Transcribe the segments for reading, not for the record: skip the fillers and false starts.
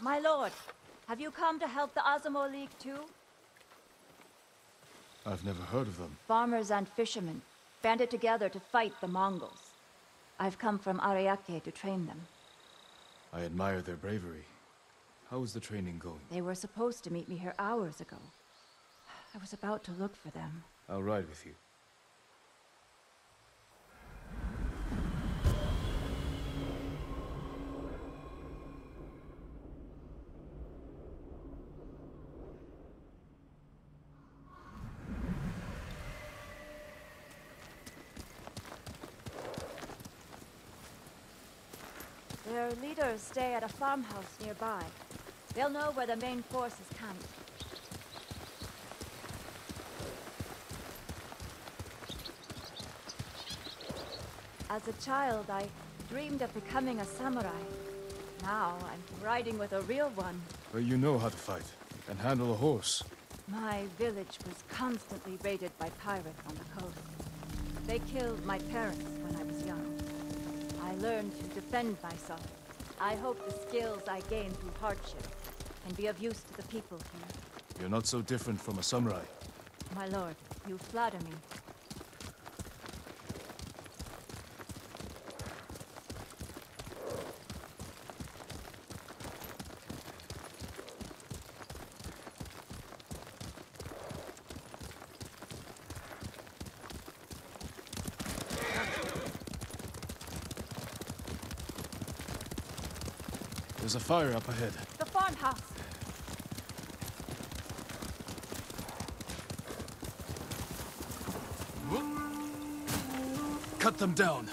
My lord, have you come to help the Azamor League too? I've never heard of them. Farmers and fishermen banded together to fight the Mongols. I've come from Ariake to train them. I admire their bravery. How is the training going? They were supposed to meet me here hours ago. I was about to look for them. I'll ride with you. Their leaders stay at a farmhouse nearby. They'll know where the main force is camped. As a child, I dreamed of becoming a samurai. Now, I'm riding with a real one. But you know how to fight, and handle a horse. My village was constantly raided by pirates on the coast. They killed my parents when I was young. I learned to defend myself. I hope the skills I gained through hardship can be of use to the people here. You're not so different from a samurai. My lord, you flatter me. There's a fire up ahead. The farmhouse! Cut them down!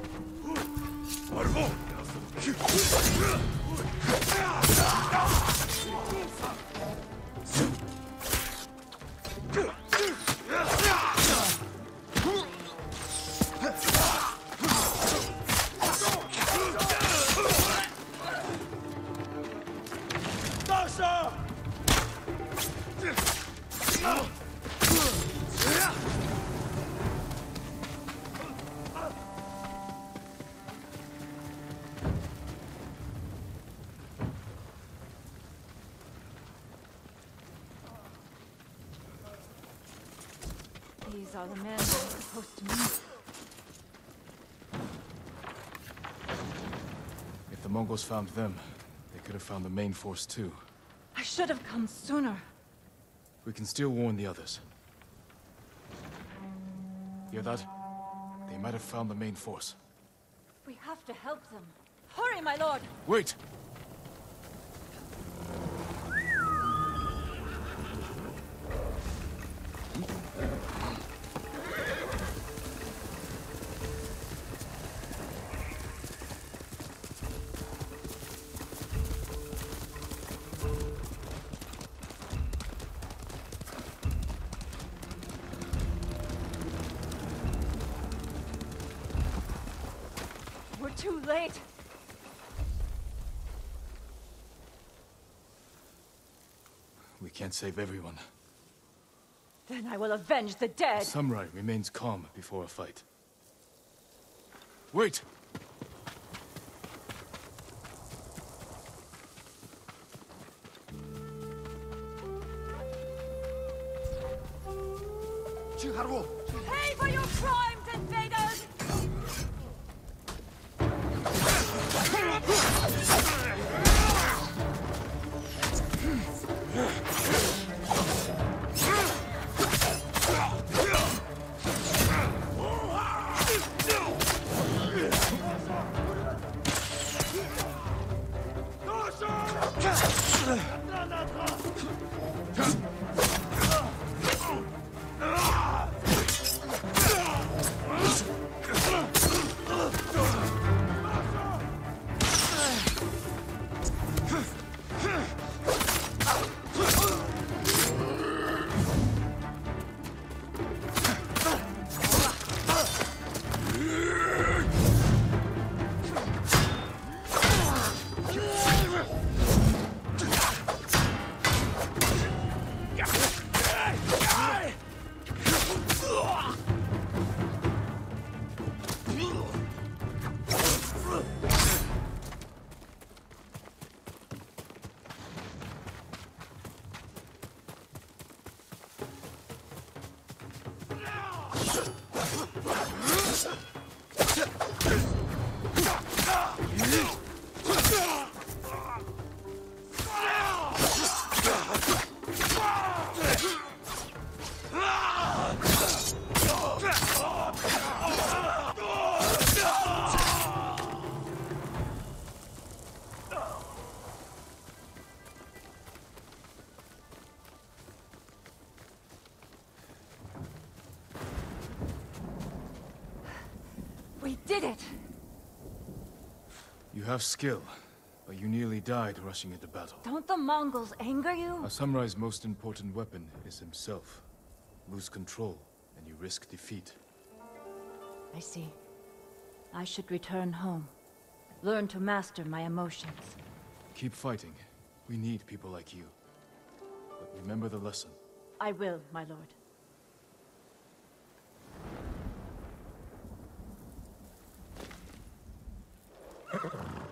These are the men we're supposed to meet. If the Mongols found them, they could have found the main force too. I should have come sooner. We can still warn the others. Hear that? They might have found the main force. We have to help them. Hurry, my lord! Wait! We're too late. We can't save everyone. Then I will avenge the dead. The samurai remains calm before a fight. Wait! Pay for your crimes, invaders! We did it! You have skill, but you nearly died rushing into battle. Don't the Mongols anger you? A samurai's most important weapon is himself. Lose control, and you risk defeat. I see. I should return home. Learn to master my emotions. Keep fighting. We need people like you. But remember the lesson. I will, my lord.